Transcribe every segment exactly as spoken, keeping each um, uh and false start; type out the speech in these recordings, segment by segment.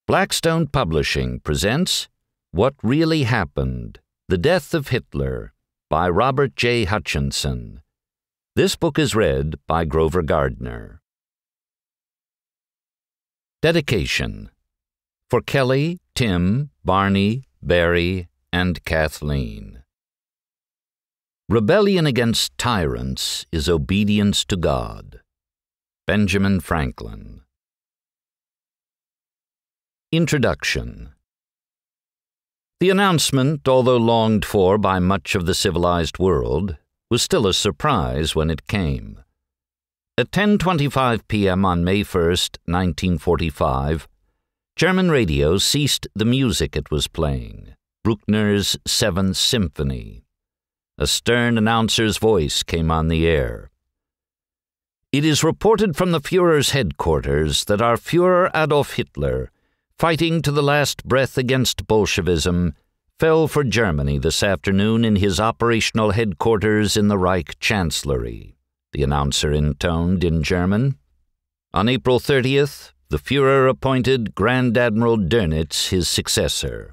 Blackstone Publishing presents What Really Happened: The Death of Hitler by Robert J. Hutchinson. This book is read by Grover Gardner. Dedication: for Kelly, Tim, Barney, Barry, and Kathleen. Rebellion against tyrants is obedience to God. Benjamin Franklin. Introduction. The announcement, although longed for by much of the civilized world, was still a surprise when it came. At ten twenty-five p m on May first, nineteen forty-five, German radio ceased the music it was playing, Bruckner's Seventh Symphony. A stern announcer's voice came on the air. It is reported from the Führer's headquarters that our Führer Adolf Hitler, fighting to the last breath against Bolshevism, fell for Germany this afternoon in his operational headquarters in the Reich Chancellery, the announcer intoned in German. On April thirtieth, the Führer appointed Grand Admiral Dönitz his successor.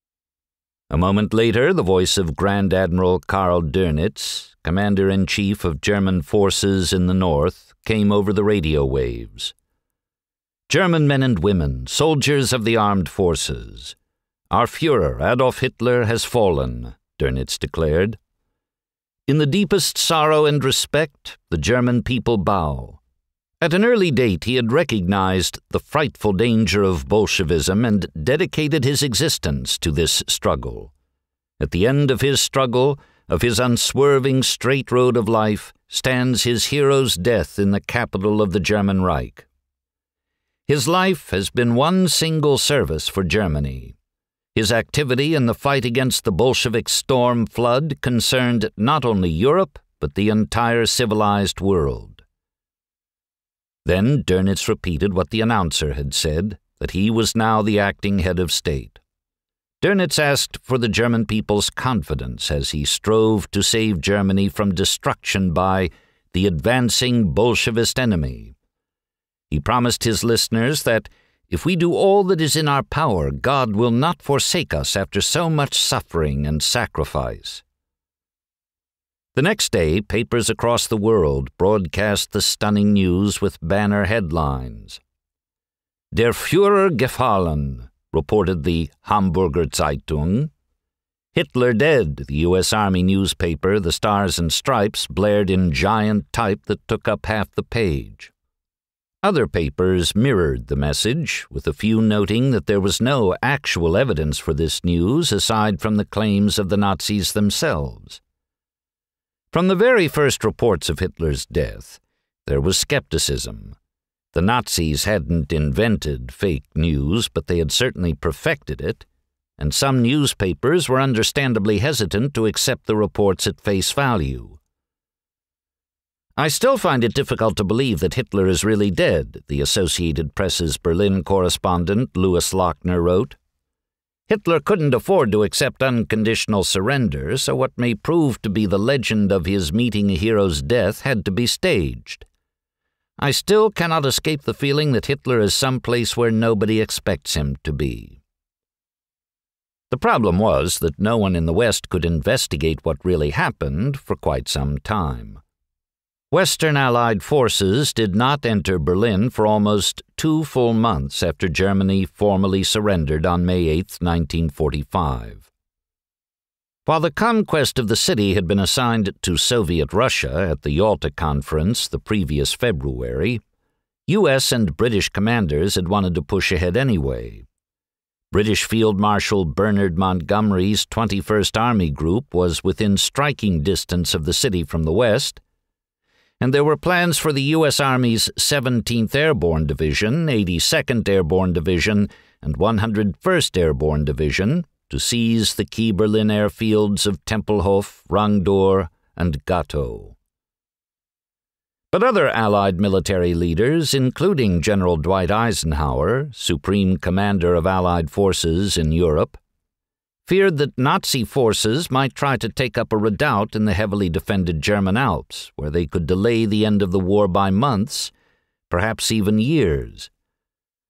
A moment later, the voice of Grand Admiral Karl Dönitz, Commander-in-Chief of German forces in the north, came over the radio waves. German men and women, soldiers of the armed forces, our Führer, Adolf Hitler, has fallen, Dönitz declared. In the deepest sorrow and respect, the German people bow. At an early date, he had recognized the frightful danger of Bolshevism and dedicated his existence to this struggle. At the end of his struggle, of his unswerving straight road of life, stands his hero's death in the capital of the German Reich. His life has been one single service for Germany. His activity in the fight against the Bolshevik storm flood concerned not only Europe, but the entire civilized world. Then Dönitz repeated what the announcer had said, that he was now the acting head of state. Dönitz asked for the German people's confidence as he strove to save Germany from destruction by the advancing Bolshevist enemy. He promised his listeners that if we do all that is in our power, God will not forsake us after so much suffering and sacrifice. The next day, papers across the world broadcast the stunning news with banner headlines. Der Führer gefallen, reported the Hamburger Zeitung. Hitler dead, the U S Army newspaper, the Stars and Stripes, blared in giant type that took up half the page. Other papers mirrored the message, with a few noting that there was no actual evidence for this news aside from the claims of the Nazis themselves. From the very first reports of Hitler's death, there was skepticism. The Nazis hadn't invented fake news, but they had certainly perfected it, and some newspapers were understandably hesitant to accept the reports at face value. I still find it difficult to believe that Hitler is really dead, the Associated Press's Berlin correspondent Louis Lochner wrote. Hitler couldn't afford to accept unconditional surrender, so what may prove to be the legend of his meeting a hero's death had to be staged. I still cannot escape the feeling that Hitler is someplace where nobody expects him to be. The problem was that no one in the West could investigate what really happened for quite some time. Western Allied forces did not enter Berlin for almost two full months after Germany formally surrendered on May eighth, nineteen forty-five. While the conquest of the city had been assigned to Soviet Russia at the Yalta Conference the previous February, U S and British commanders had wanted to push ahead anyway. British Field Marshal Bernard Montgomery's twenty-first Army Group was within striking distance of the city from the west, and there were plans for the U S Army's seventeenth Airborne Division, eighty-second Airborne Division, and one hundred first Airborne Division to seize the key Berlin airfields of Tempelhof, Rangdor, and Gatow. But other Allied military leaders, including General Dwight Eisenhower, Supreme Commander of Allied forces in Europe, feared that Nazi forces might try to take up a redoubt in the heavily defended German Alps, where they could delay the end of the war by months, perhaps even years.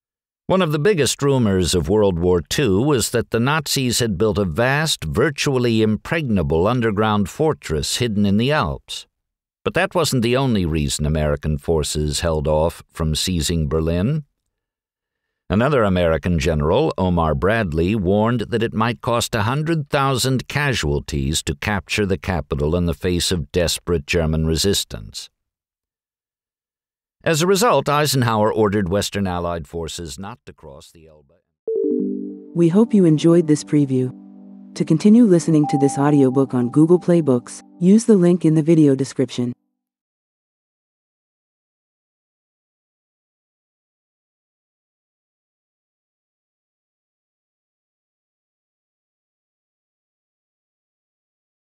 One of the biggest rumors of World War Two was that the Nazis had built a vast, virtually impregnable underground fortress hidden in the Alps. But that wasn't the only reason American forces held off from seizing Berlin. Another American general, Omar Bradley, warned that it might cost one hundred thousand casualties to capture the capital in the face of desperate German resistance. As a result, Eisenhower ordered Western Allied forces not to cross the Elbe. We hope you enjoyed this preview. To continue listening to this audiobook on Google Play Books, use the link in the video description.